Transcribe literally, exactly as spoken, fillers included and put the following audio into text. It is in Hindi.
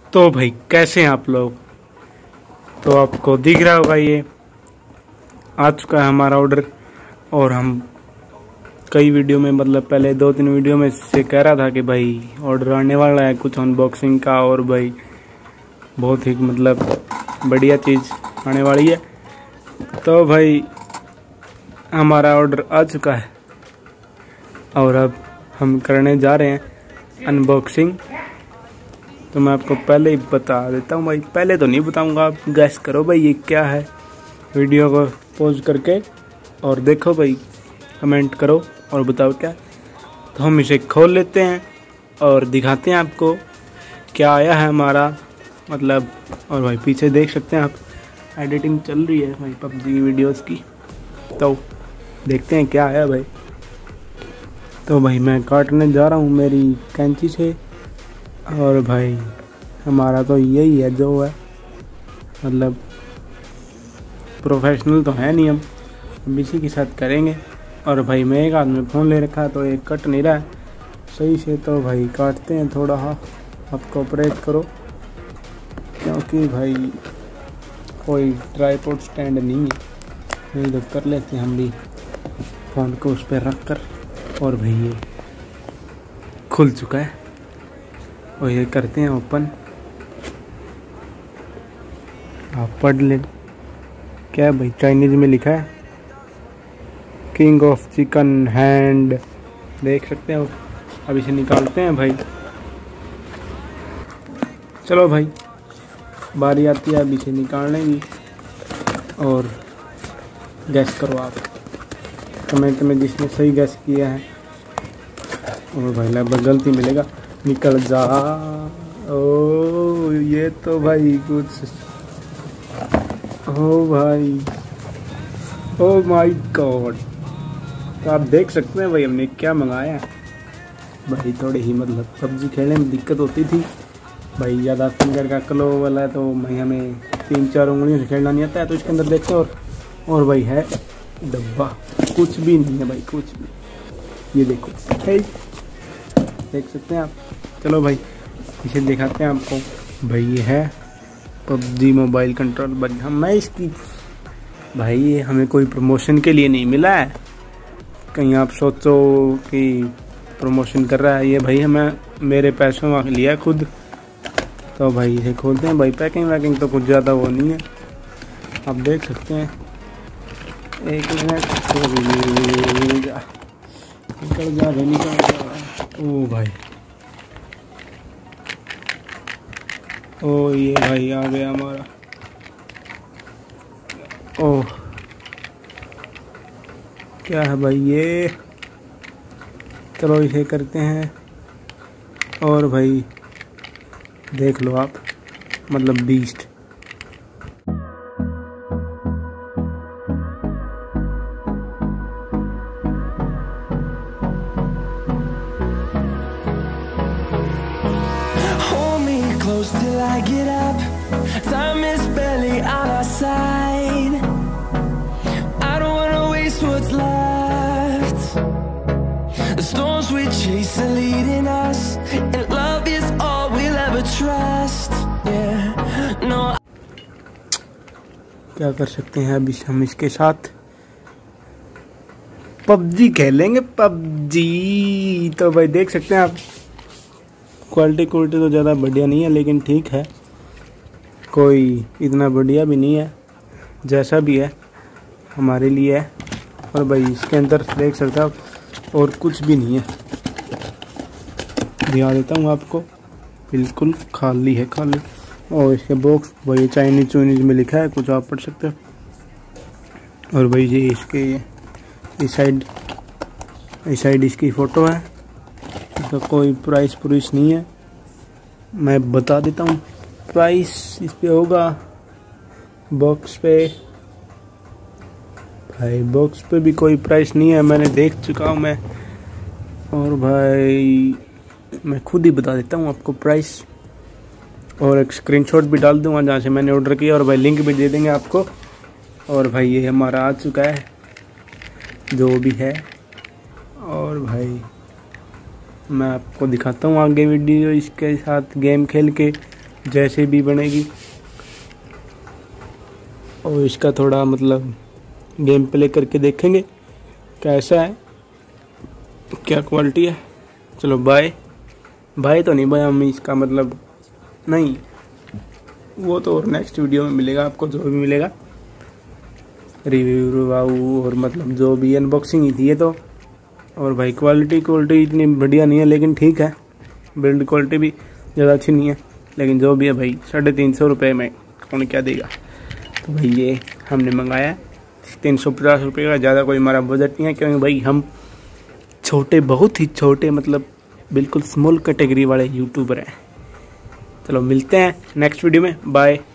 तो भाई कैसे हैं आप लोग। तो आपको दिख रहा होगा ये आ चुका है हमारा ऑर्डर। और हम कई वीडियो में मतलब पहले दो तीन वीडियो में से कह रहा था कि भाई ऑर्डर आने वाला है कुछ अनबॉक्सिंग का, और भाई बहुत ही मतलब बढ़िया चीज़ आने वाली है। तो भाई हमारा ऑर्डर आ चुका है और अब हम करने जा रहे हैं अनबॉक्सिंग। तो मैं आपको पहले ही बता देता हूँ भाई, पहले तो नहीं बताऊँगा, आप गैस करो भाई ये क्या है। वीडियो को पॉज करके और देखो भाई, कमेंट करो और बताओ क्या। तो हम इसे खोल लेते हैं और दिखाते हैं आपको क्या आया है हमारा मतलब। और भाई पीछे देख सकते हैं आप, एडिटिंग चल रही है भाई पबजी की वीडियोस की। तो देखते हैं क्या आया भाई। तो भाई मैं काटने जा रहा हूँ मेरी कैंची से। और भाई हमारा तो यही है जो है, मतलब प्रोफेशनल तो है नहीं हम, हम इसी के साथ करेंगे। और भाई मैं एक हाथ में फ़ोन ले रखा है तो ये कट नहीं रहा है सही से। तो भाई काटते हैं थोड़ा, हाँ आप कोऑपरेट करो, क्योंकि भाई कोई ट्राइपॉड स्टैंड नहीं है। नहीं तो कर लेते हैं हम भी फ़ोन को उस पर रख कर। और भाई ये खुल चुका है और ये करते हैं ओपन। आप पढ़ लें क्या भाई, चाइनीज़ में लिखा है किंग ऑफ चिकन हैंड, देख सकते हो। अब इसे निकालते हैं भाई। चलो भाई बारी आती है अब इसे निकालने की। और गैस करो आप कमेंट में जिसने सही गैस किया है। और भाई लगभग गलती मिलेगा, निकल जा। ओ ये तो भाई कुछ, ओ भाई ओ माय गॉड। तो आप देख सकते हैं भाई हमने क्या मंगाया है। भाई थोड़ी ही मतलब पबजी खेलने में दिक्कत होती थी भाई, ज़्यादा फिंगर का क्लो वाला है तो भाई हमें तीन चार उंगलियों से खेलना नहीं आता है। तो इसके अंदर देखते हैं और और भाई है डब्बा, कुछ भी नहीं है भाई, कुछ भी। ये देखो है, देख सकते हैं आप। चलो भाई इसे दिखाते हैं आपको। भाई ये है पबजी मोबाइल कंट्रोल। बट हम मैं इसकी भाई ये हमें कोई प्रमोशन के लिए नहीं मिला है, कहीं आप सोचो कि प्रमोशन कर रहा है। ये भाई हमें मेरे पैसों में लिया खुद। तो भाई इसे खोलते हैं भाई। पैकिंग वैकिंग तो कुछ ज़्यादा वो नहीं है, आप देख सकते हैं। एक मिनट निकल जा भाई, निकल जा। ओ भाई ओ ये भाई आ गया हमारा। ओह क्या है भाई ये। चलो इसे करते हैं और भाई देख लो आप, मतलब beast. Close till I get up. Time is barely on our side. I don't wanna waste what's left. The storms we chase are leading us, and love is all we'll ever trust. Yeah, no. क्या कर सकते हैं अभी हम इसके साथ, पबजी खेलेंगे पबजी। तो भाई देख सकते हैं आप, क्वालिटी क्वालिटी तो ज़्यादा बढ़िया नहीं है लेकिन ठीक है, कोई इतना बढ़िया भी नहीं है, जैसा भी है हमारे लिए है। और भाई इसके अंदर देख सकते हो और कुछ भी नहीं है, दिखा देता हूँ आपको, बिल्कुल खाली है, खाली। और इसके बॉक्स भाई चाइनीज चाइनीज में लिखा है, कुछ आप पढ़ सकते हो। और भाई ये इसके इस साइड इस साइड इसकी फ़ोटो है। तो कोई प्राइस पुराइस नहीं है, मैं बता देता हूँ प्राइस इस पे होगा बॉक्स पे। भाई बॉक्स पे भी कोई प्राइस नहीं है, मैंने देख चुका हूँ मैं। और भाई मैं खुद ही बता देता हूँ आपको प्राइस, और एक स्क्रीनशॉट भी डाल दूँगा जहाँ से मैंने ऑर्डर किया, और भाई लिंक भी दे देंगे आपको। और भाई ये हमारा आ चुका है जो भी है। और भाई मैं आपको दिखाता हूँ आगे वीडियो इसके साथ गेम खेल के। जैसे भी बनेगी। और इसका थोड़ा मतलब गेम प्ले करके देखेंगे कैसा है, क्या क्वालिटी है। चलो बाय बाय तो नहीं बाय, हम इसका मतलब नहीं, वो तो और नेक्स्ट वीडियो में मिलेगा आपको, जो भी मिलेगा रिव्यू रिव्यू और मतलब जो भी अनबॉक्सिंग ही थी ये तो। और भाई क्वालिटी क्वालिटी इतनी बढ़िया नहीं है, लेकिन ठीक है, बिल्ड क्वालिटी भी ज़्यादा अच्छी नहीं है, लेकिन जो भी है भाई साढ़े तीन सौ रुपये में कौन क्या देगा। तो भाई ये हमने मंगाया तीन सौ पचास रुपये का, ज़्यादा कोई हमारा बजट नहीं है, क्योंकि भाई हम छोटे, बहुत ही छोटे, मतलब बिल्कुल स्मॉल कैटेगरी वाले यूट्यूबर हैं। चलो मिलते हैं नेक्स्ट वीडियो में, बाय।